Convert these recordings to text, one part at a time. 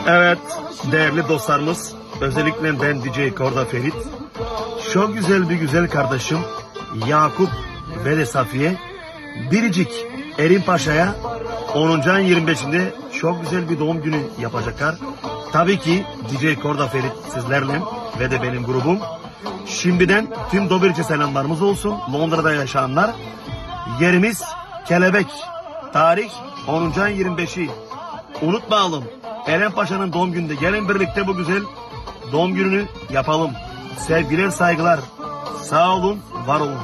Evet, değerli dostlarımız, özellikle ben DJ Korda Ferit, çok güzel bir güzel kardeşim Yakup ve de Safiye, Biricik Erim Paşa'ya 10. ayın 25'inde çok güzel bir doğum günü yapacaklar. Tabii ki DJ Korda Ferit sizlerle ve de benim grubum. Şimdiden tüm Dobirci selamlarımız olsun. Londra'da yaşayanlar. Yerimiz Kelebek. Tarih 10. ayın 25'i. Unutmayalım. Eren Paşa'nın doğum gününde gelin birlikte bu güzel doğum gününü yapalım. Sevgiler, saygılar. Sağ olun, var olun.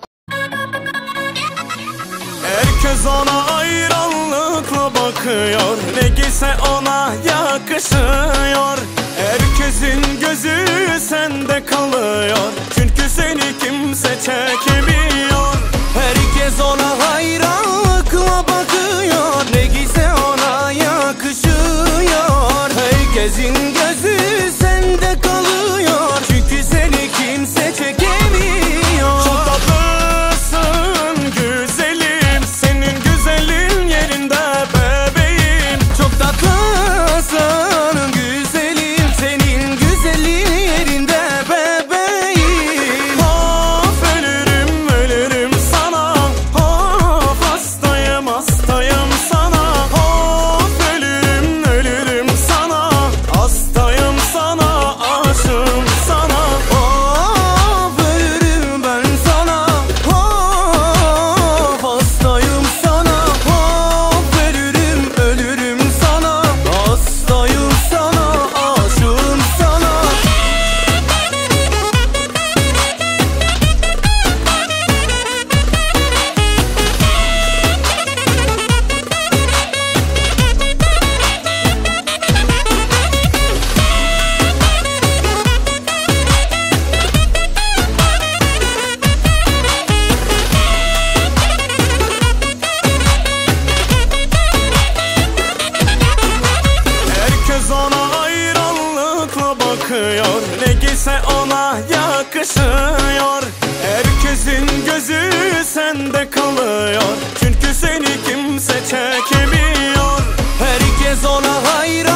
Herkes ona hayranlıkla bakıyor, ne giyse ona yakışıyor. Herkesin gözü sende kalıyor, çünkü seni kimse çekemiyor. Herkes ona hayranlıkla bakıyor, ne giyse ona yakışıyor. Herkesin gözü sende kalıyor, çünkü seni kimse çekemiyor. Çok tatlısın güzelim, senin güzelin yerinde bebeğim. Çok tatlısın güzelim, senin güzelin yerinde bebeğim. Of ölürüm ölürüm sana, of hastayım hastayım sana. Of ölürüm ölürüm sana, hastayım sana, aşığım sana. Of ölürüm ben sana, of hastayım sana. Of ölürüm sana, hastayım sana, aşığım sana. Herkes ona hayranlıkla bakıyor, ne giyse ona yakışıyor. Herkesin gözü sende kalıyor, çünkü seni kimse çekemiyor. Herkes ona hayran